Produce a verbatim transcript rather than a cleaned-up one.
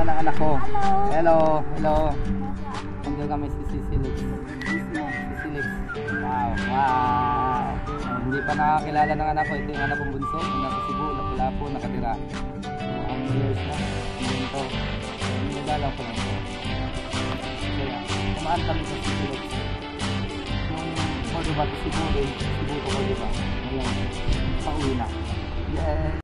ng anak ko. Hello, hello. Nandiyan kami si Sisilix. Sisilix. Wow, wow. Uh, hindi pa nakakilala ng anak ko. Ito yung anak kong bunso. Nasa Cebu, Lapu-Lapu, nakatira. So, ang years na. Hindi ito. Hindi nagalaw ko lang ito. Kaya, kumaan kami sa Sisilix. Yung Cordoba to Cebu, Cebu to Cordoba. Ngayon, pauwi na. Yes!